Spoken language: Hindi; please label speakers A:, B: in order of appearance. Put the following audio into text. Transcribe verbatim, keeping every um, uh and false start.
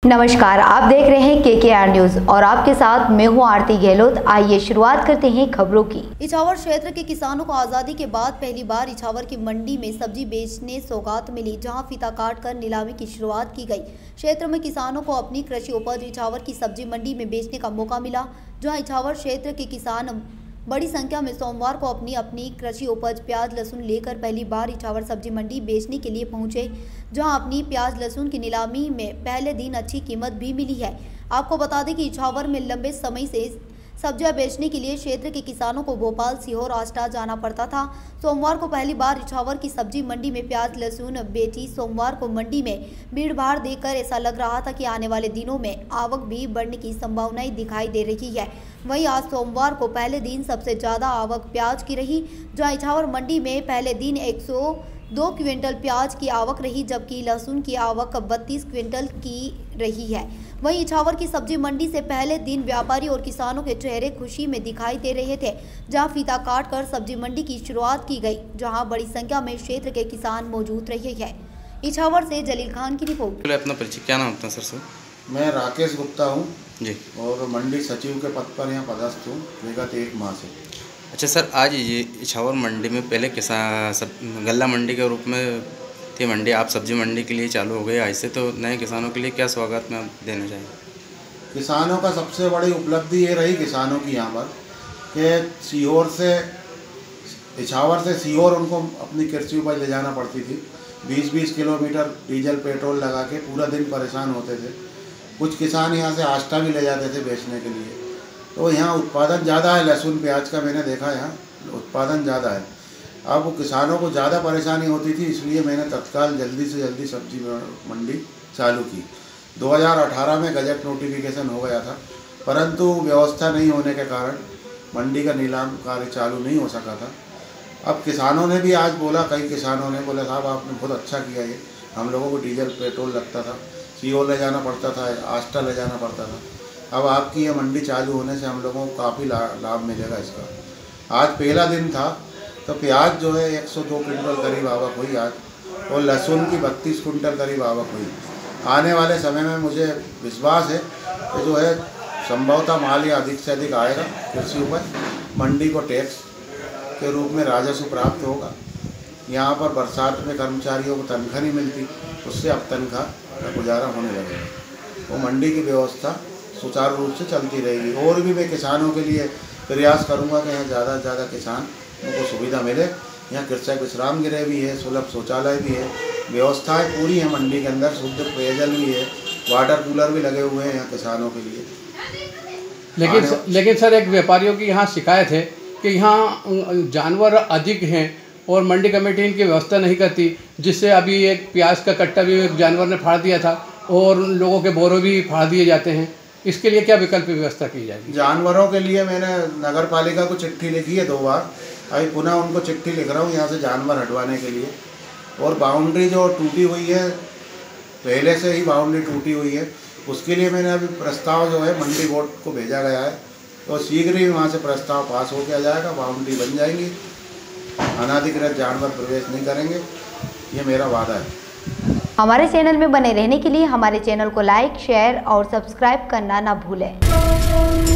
A: नमस्कार, आप देख रहे हैं के के आर न्यूज और आपके साथ मैं हूं आरती गहलोत। आइए शुरुआत करते हैं खबरों की। इछावर क्षेत्र के किसानों को आजादी के बाद पहली बार इछावर की मंडी में सब्जी बेचने सौगात मिली, जहां फीता काट कर नीलामी की शुरुआत की गई। क्षेत्र में किसानों को अपनी कृषि उपज इछावर की सब्जी मंडी में बेचने का मौका मिला, जहाँ इछावर क्षेत्र के किसान बड़ी संख्या में सोमवार को अपनी अपनी कृषि उपज प्याज लहसुन लेकर पहली बार इछावर सब्जी मंडी बेचने के लिए पहुंचे, जहां अपनी प्याज लहसुन की नीलामी में पहले दिन अच्छी कीमत भी मिली है। आपको बता दें कि इछावर में लंबे समय से सब्जियां बेचने के लिए क्षेत्र के किसानों को भोपाल, सीहोर, आष्टा जाना पड़ता था। सोमवार को पहली बार इछावर की सब्जी मंडी में प्याज लहसुन बेची। सोमवार को मंडी में भीड़ भाड़ देखकर ऐसा लग रहा था कि आने वाले दिनों में आवक भी बढ़ने की संभावनाएं दिखाई दे रही है। वहीं आज सोमवार को पहले दिन सबसे ज़्यादा आवक प्याज की रही, जहां इछावर मंडी में पहले दिन एक सौ दो क्विंटल प्याज की आवक रही, जबकि लहसुन की आवक बत्तीस क्विंटल की रही है। वहीं इछावर की सब्जी मंडी से पहले दिन व्यापारी और किसानों के चेहरे खुशी में दिखाई दे रहे थे, जहां फीता काट कर सब्जी मंडी की शुरुआत की गई, जहां बड़ी संख्या में क्षेत्र के किसान मौजूद रहे हैं। इछावर से जलील खान की रिपोर्ट।
B: अपना परिचय क्या नाम होता है सर? सर
C: मैं राकेश गुप्ता हूँ
B: जी,
C: और मंडी सचिव के पद पर यहाँ पदस्थ हूँ विगत एक माह से।
B: अच्छा सर, आज ये इछावर मंडी में पहले किसान सब गल्ला मंडी के रूप में थी मंडी, आप सब्जी मंडी के लिए चालू हो गए ऐसे, तो नए किसानों के लिए क्या स्वागत में आप देना चाहिए?
C: किसानों का सबसे बड़ी उपलब्धि ये रही किसानों की यहाँ पर कि सीहोर से इछावर से सीहोर उनको अपनी कृषि उपज ले जाना पड़ती थी। बीस बीस किलोमीटर डीजल पेट्रोल लगा के पूरा दिन परेशान होते थे। कुछ किसान यहाँ से आष्टा भी ले जाते थे बेचने के लिए। तो यहाँ उत्पादन ज़्यादा है, लहसुन प्याज का मैंने देखा यहाँ उत्पादन ज़्यादा है। अब किसानों को ज़्यादा परेशानी होती थी, इसलिए मैंने तत्काल जल्दी से जल्दी सब्जी मंडी चालू की। दो हज़ार अठारह में गजट नोटिफिकेशन हो गया था, परंतु व्यवस्था नहीं होने के कारण मंडी का नीलाम कार्य चालू नहीं हो सका था। अब किसानों ने भी आज बोला, कई किसानों ने बोला साहब आपने बहुत अच्छा किया, ये हम लोगों को डीजल पेट्रोल लगता था, सीहोर ले जाना पड़ता था, आष्टा ले जाना पड़ता था। अब आपकी ये मंडी चालू होने से हम लोगों को काफ़ी ला, लाभ मिलेगा इसका। आज पहला दिन था तो प्याज जो है एक सौ दो क्विंटल करीब आवक हुई आज, और लहसुन की बत्तीस कुंटल करीब आवक हुई। आने वाले समय में मुझे विश्वास है कि जो है संभवतः माल या अधिक से अधिक आएगा कृषि उपज। मंडी को टैक्स के रूप में राजस्व प्राप्त होगा। यहाँ पर बरसात में कर्मचारियों को तनख्वाह नहीं मिलती, उससे अब तनख्वाह का गुजारा होने लगेगा। वो मंडी की व्यवस्था सुचारू रूप से चलती रहेगी। और भी मैं किसानों के लिए प्रयास करूँगा कि यहाँ ज़्यादा से ज़्यादा किसान को सुविधा मिले। यहाँ कृषक विश्राम गृह भी है, सुलभ शौचालय भी है, व्यवस्थाएं पूरी है मंडी के अंदर, शुद्ध पेयजल भी है, वाटर कूलर भी लगे हुए हैं यहाँ किसानों के लिए।
D: लेकिन स, लेकिन सर एक व्यापारियों की यहाँ शिकायत है कि यहाँ जानवर अधिक हैं और मंडी कमेटी इनकी व्यवस्था नहीं करती, जिससे अभी एक प्याज का कट्टा भी एक जानवर ने फाड़ दिया था और लोगों के बोरों भी फाड़ दिए जाते हैं। इसके लिए क्या विकल्प व्यवस्था की जाएगी? जानवरों
C: के लिए मैंने नगर पालिका को चिट्ठी लिखी है दो बार, अभी पुनः उनको चिट्ठी लिख रहा हूँ यहाँ से जानवर हटवाने के लिए। और बाउंड्री जो टूटी हुई है, पहले से ही बाउंड्री टूटी हुई है, उसके लिए मैंने अभी प्रस्ताव जो है मंडी बोर्ड को भेजा गया है, तो शीघ्र ही वहाँ से प्रस्ताव पास हो के जाएगा, बाउंड्री बन जाएंगी, अनाधिकृत जानवर प्रवेश नहीं करेंगे, ये मेरा वादा है।
A: हमारे चैनल में बने रहने के लिए हमारे चैनल को लाइक, शेयर और सब्सक्राइब करना ना भूलें।